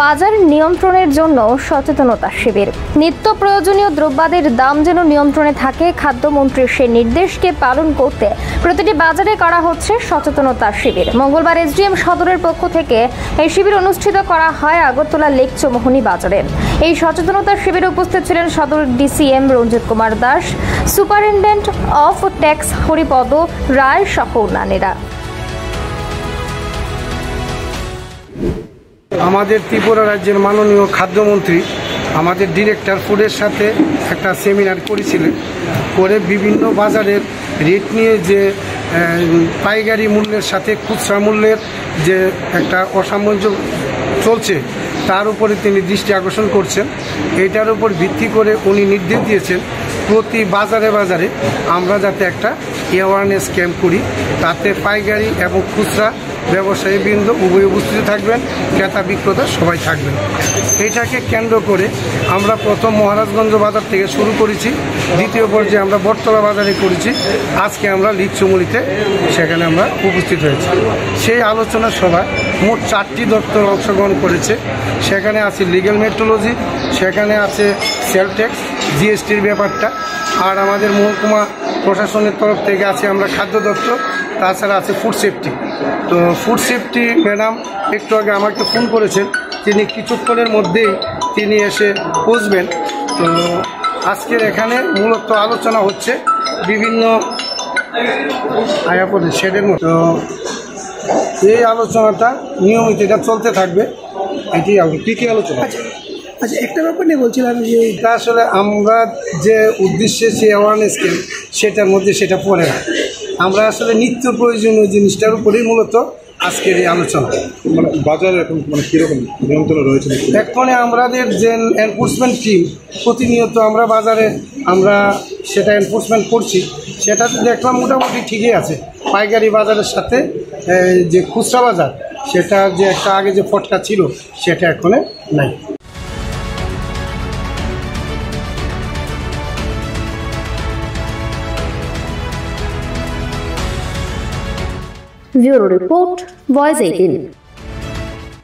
বাজার নিয়ন্ত্রণের জন্য সচেতনতা শিবির। নিত্য প্রয়োজনীয় দ্রব্যাদির দাম যেন নিয়ন্ত্রণে থাকে, খাদ্যমন্ত্রীর সেই নির্দেশকে পালন করতে প্রতিটি বাজারে করা হচ্ছে সচেতনতা শিবির। মঙ্গলবার এসডিএম সদরের পক্ষ থেকে এই শিবির অনুষ্ঠিত করা হয় আগরতলা লেক চৌমুহনী বাজারে। এই সচেতনতা শিবিরে উপস্থিত ছিলেন সদর DCM Ranjit Kumar Das, superintendent of tax Haripada Roy সহ অন্যান্যরা। আমাদের ত্রিপুরা রাজ্যের মাননীয় খাদ্যমন্ত্রী আমাদের ডিরেক্টর ফুডের সাথে একটা সেমিনার করেছিলেন, করে বিভিন্ন বাজারের রেট নিয়ে যে পাইকারি মূল্যের সাথে খুচরা মূল্যের যে একটা অসামঞ্জস্য চলছে তার উপরে তিনি দৃষ্টি আকর্ষণ করছেন। এটার উপর ভিত্তি করে উনি নির্দেশ দিয়েছেন প্রতি বাজারে বাজারে আমরা যাতে একটা অ্যাওয়ারনেস ক্যাম্প করি, তাতে পাইকারি এবং খুচরা ব্যবসায়ীবৃন্দ উভয় উপস্থিত থাকবেন, ক্রেতা বিক্রেতা সবাই থাকবেন। এটাকে কেন্দ্র করে আমরা প্রথম মহারাজগঞ্জ বাজার থেকে শুরু করেছি, দ্বিতীয় পর্যায়ে আমরা বটতলা বাজারে করেছি, আজকে আমরা লেক চৌমুহনীতে সেখানে আমরা উপস্থিত হয়েছি। সেই আলোচনা সভায় মোট 4টি দপ্তর অংশগ্রহণ করেছে। সেখানে আছে লিগ্যাল মেট্রোলজি, সেখানে আছে সেল ট্যাক্স, জিএসটির ব্যাপারটা, আর আমাদের মহকুমা প্রশাসনের তরফ থেকে আছে আমরা খাদ্য দপ্তর, তাছাড়া আছে ফুড সেফটি। তো ফুড সেফটি ম্যাডাম একটু আগে আমাকে ফোন করেছেন, তিনি কিছুক্ষণের মধ্যেই তিনি এসে পৌঁছবেন। তো আজকের এখানে মূলত আলোচনা হচ্ছে বিভিন্ন আয়াপদের শেডের মতো। এই আলোচনাটা নিয়মিত এটা চলতে থাকবে। এটি কী আলোচনা? আচ্ছা, একটা ব্যাপার নিয়ে বলছিলাম যে এটা আসলে আমরা যে উদ্দেশ্যে যে অ্যাওয়ারনেস ক্যাম্প সেটার মধ্যে সেটা পড়ে না, আমরা আসলে নিত্য প্রয়োজনীয় জিনিসটার উপরেই মূলত আজকের এই আলোচনা। মানে বাজারে এখন কীরকম নিয়ন্ত্রণ রয়েছে? এক্ষণে আমাদের যে এনফোর্সমেন্ট টিম প্রতিনিয়ত আমরা বাজারে আমরা সেটা এনফোর্সমেন্ট করছি, সেটাতে দেখলাম মোটামুটি ঠিকই আছে। পাইকারি বাজারের সাথে যে খুচরা বাজার সেটা যে একটা আগে যে ফটকা ছিল সেটা এখনো নাই। Bureau Report, Voice 18।